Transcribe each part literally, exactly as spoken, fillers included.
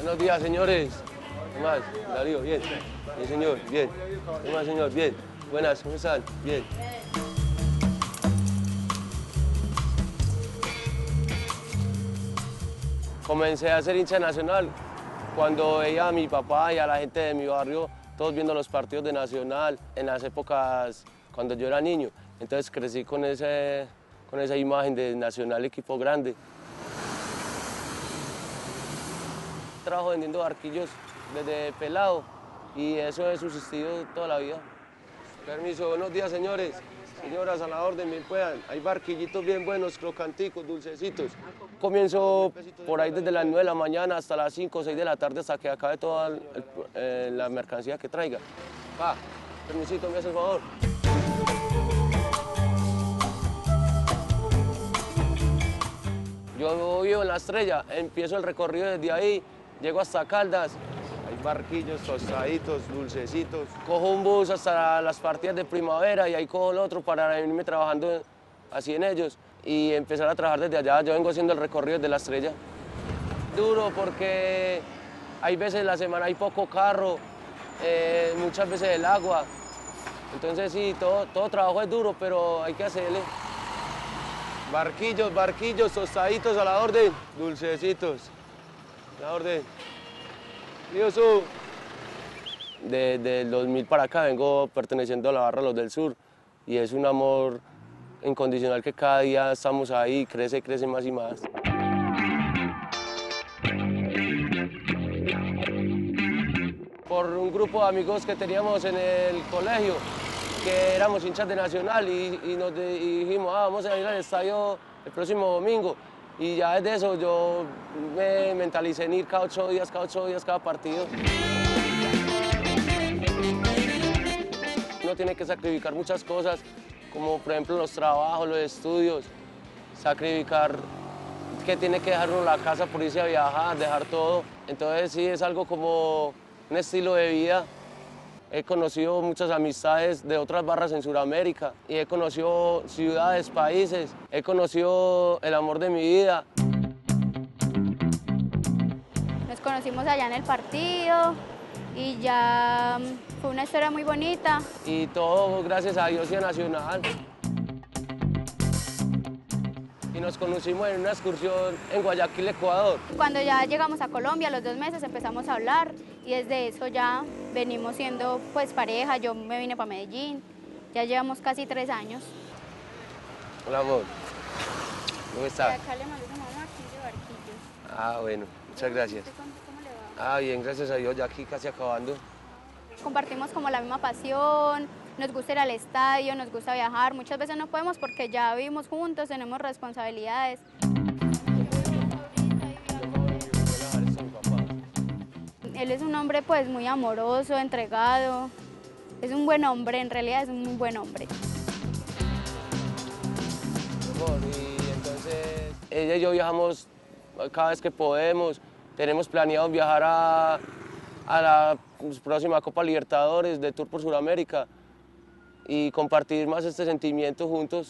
Buenos días, señores. ¿Qué más? Darío, bien. Bien, señor, bien. ¿Qué más, señor? Bien. Buenas, ¿cómo están? Bien. Comencé a ser hincha Nacional cuando veía a mi papá y a la gente de mi barrio, todos viendo los partidos de Nacional en las épocas cuando yo era niño. Entonces crecí con, ese, con esa imagen de Nacional, equipo grande. Trabajo vendiendo barquillos desde pelado y eso he subsistido toda la vida. Permiso, buenos días, señores. Señoras, a la orden, bien puedan. Hay barquillitos bien buenos, crocanticos, dulcecitos. Comienzo por ahí desde las nueve de la mañana hasta las cinco o seis de la tarde hasta que acabe toda el, eh, la mercancía que traiga. Pa, permisito, me hace el favor. Yo vivo en La Estrella, empiezo el recorrido desde ahí, llego hasta Caldas. Hay barquillos tostaditos, dulcecitos. Cojo un bus hasta las partidas de primavera y ahí cojo el otro para venirme trabajando así en ellos y empezar a trabajar desde allá. Yo vengo haciendo el recorrido desde La Estrella. Duro porque hay veces en la semana hay poco carro, eh, muchas veces el agua. Entonces sí, todo, todo trabajo es duro, pero hay que hacerle. Barquillos, barquillos, tostaditos a la orden, dulcecitos, a la orden. Diosu. Desde el dos mil para acá vengo perteneciendo a la barra Los del Sur y es un amor incondicional que cada día estamos ahí, crece, crece más y más. Por un grupo de amigos que teníamos en el colegio, que éramos hinchas de Nacional y, y nos de, y dijimos, ah, vamos a ir al estadio el próximo domingo. Y ya desde eso yo me mentalicé en ir cada ocho días, cada ocho días, cada partido. Uno tiene que sacrificar muchas cosas, como por ejemplo los trabajos, los estudios, sacrificar que tiene que dejar uno la casa por irse a viajar, dejar todo. Entonces sí, es algo como un estilo de vida. He conocido muchas amistades de otras barras en Sudamérica y he conocido ciudades, países, he conocido el amor de mi vida. Nos conocimos allá en el partido y ya fue una historia muy bonita. Y todo gracias a Dios y a Nacional. Y nos conocimos en una excursión en Guayaquil, Ecuador. Cuando ya llegamos a Colombia, a los dos meses empezamos a hablar y desde eso ya venimos siendo pues pareja. Yo me vine para Medellín, ya llevamos casi tres años. Hola, amor. ¿Cómo estás? Acá le mando una mamá aquí de barquillos. Ah, bueno, muchas gracias. ¿Cómo, cómo le va? Ah, bien, gracias a Dios, ya aquí casi acabando. Compartimos como la misma pasión, nos gusta ir al estadio, nos gusta viajar. Muchas veces no podemos porque ya vivimos juntos, tenemos responsabilidades. Él es un hombre pues muy amoroso, entregado. Es un buen hombre, en realidad es un muy buen hombre. Y entonces ella y yo viajamos cada vez que podemos. Tenemos planeado viajar a, a la próxima Copa Libertadores de Tour por Sudamérica y compartir más este sentimiento juntos.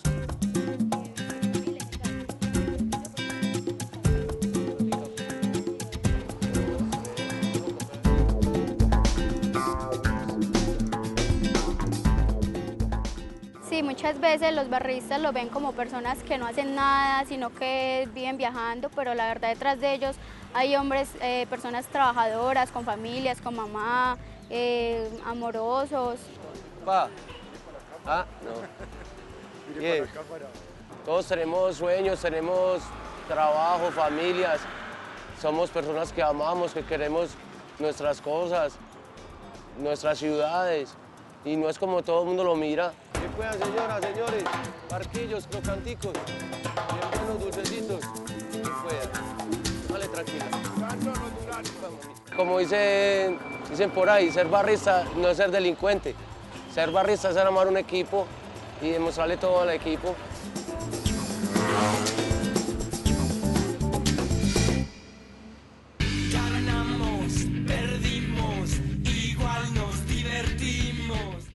Sí, muchas veces los barristas lo ven como personas que no hacen nada, sino que viven viajando, pero la verdad detrás de ellos hay hombres, eh, personas trabajadoras, con familias, con mamá, eh, amorosos. Pa. Ah, no. Bien. Todos tenemos sueños, tenemos trabajo, familias. Somos personas que amamos, que queremos nuestras cosas, nuestras ciudades. Y no es como todo el mundo lo mira. Que puedan, señoras, señores, barquillos, crocanticos, bien buenos, dulcecitos. Que puedan. Vale, tranquila. Como dicen, dicen por ahí, ser barrista no es ser delincuente. Ser barrista es ser amar un equipo y demostrarle todo al equipo.